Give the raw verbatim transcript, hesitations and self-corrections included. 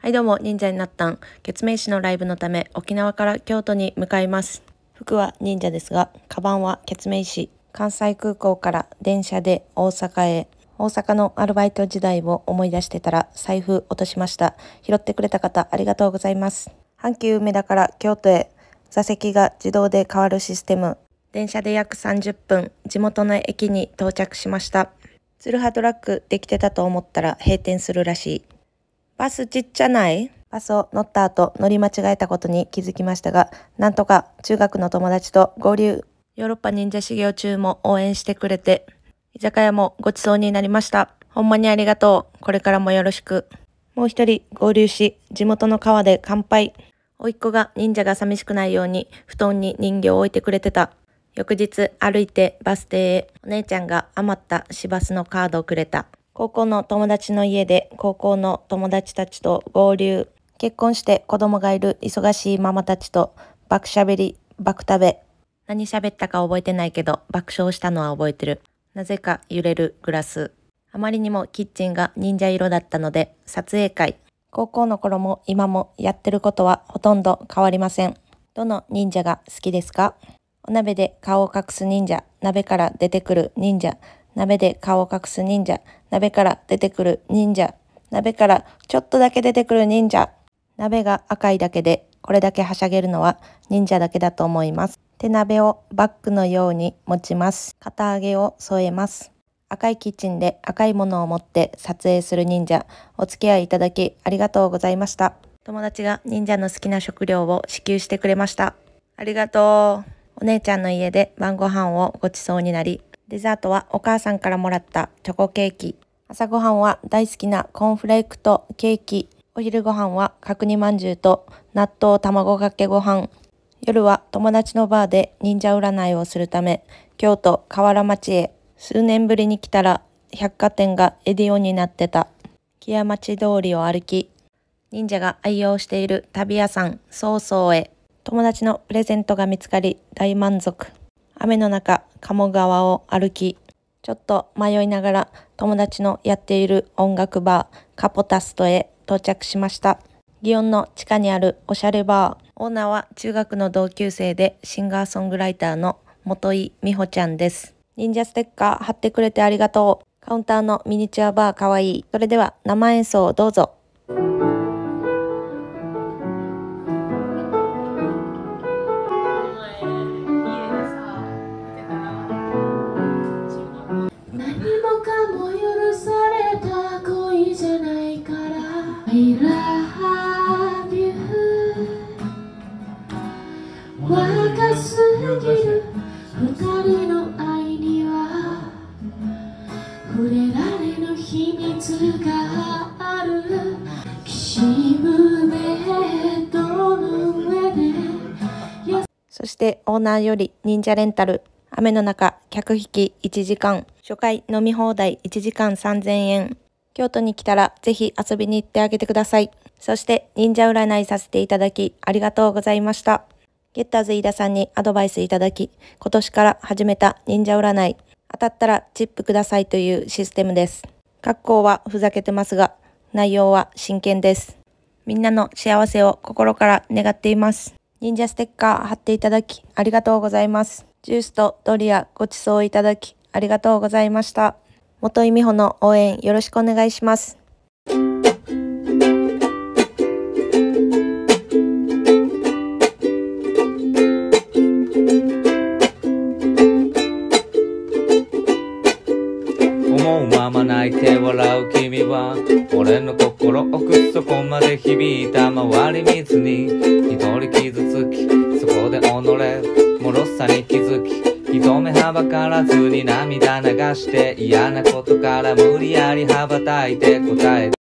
はいどうも、忍者になったん。ケツメイシのライブのため沖縄から京都に向かいます。服は忍者ですが、カバンはケツメイシ。関西空港から電車で大阪へ。大阪のアルバイト時代を思い出してたら財布落としました。拾ってくれた方ありがとうございます。阪急梅田から京都へ。座席が自動で変わるシステム。電車で約さんじゅっぷん、地元の駅に到着しました。ツルハトラックできてたと思ったら閉店するらしい。バスちっちゃない？バスを乗った後乗り間違えたことに気づきましたが、なんとか中学の友達と合流。ヨーロッパ忍者修行中も応援してくれて、居酒屋もごちそうになりました。ほんまにありがとう。これからもよろしく。もう一人合流し、地元の川で乾杯。甥っ子が忍者が寂しくないように布団に人形を置いてくれてた。翌日歩いてバス停へ。お姉ちゃんが余った市バスのカードをくれた。高校の友達の家で高校の友達たちと合流。結婚して子供がいる忙しいママたちと爆しゃべり、爆食べ。何喋ったか覚えてないけど爆笑したのは覚えてる。なぜか揺れるグラス。あまりにもキッチンが忍者色だったので撮影会。高校の頃も今もやってることはほとんど変わりません。どの忍者が好きですか？お鍋で顔を隠す忍者、鍋から出てくる忍者。鍋で顔を隠す忍者、鍋から出てくる忍者、鍋からちょっとだけ出てくる忍者。鍋が赤いだけでこれだけはしゃげるのは忍者だけだと思います。手鍋をバッグのように持ちます。肩上げを添えます。赤いキッチンで赤いものを持って撮影する忍者。お付き合いいただきありがとうございました。友達が忍者の好きな食料を支給してくれました。ありがとう。お姉ちゃんの家で晩ご飯をごちそうになり、デザートはお母さんからもらったチョコケーキ。朝ごはんは大好きなコーンフレークとケーキ。お昼ごはんは角煮まんじゅうと納豆卵かけご飯。夜は友達のバーで忍者占いをするため、京都河原町へ。数年ぶりに来たら百貨店がエディオンになってた。木屋町通りを歩き、忍者が愛用している旅屋さん、そうそうへ。友達のプレゼントが見つかり大満足。雨の中、鴨川を歩き、ちょっと迷いながら友達のやっている音楽バー、カポタストへ到着しました。祇園の地下にあるおしゃれバー。オーナーは中学の同級生でシンガーソングライターの元井美穂ちゃんです。忍者ステッカー貼ってくれてありがとう。カウンターのミニチュアバーかわいい。それでは生演奏をどうぞ。 I love you 若すぎる二人の愛には触れられぬ秘密がある。きしむベッドの上で。 そしてオーナーより忍者レンタル。雨の中客引きいちじかん。初回飲み放題いちじかんさんぜんえん。京都に来たらぜひ遊びに行ってあげてください。そして忍者占いさせていただきありがとうございました。ゲッターズ飯田さんにアドバイスいただき、今年から始めた忍者占い。当たったらチップくださいというシステムです。格好はふざけてますが、内容は真剣です。みんなの幸せを心から願っています。忍者ステッカー貼っていただきありがとうございます。ジュースとドリアごちそういただきありがとうございました。元井美穂の応援よろしくお願いします。 思うまま泣いて笑う君は俺の心奥底まで響いた。周り見ずに一人傷つき、そこで己脆さに気づき、一目はばからずに涙流して、嫌なことから無理やり羽ばたいて答え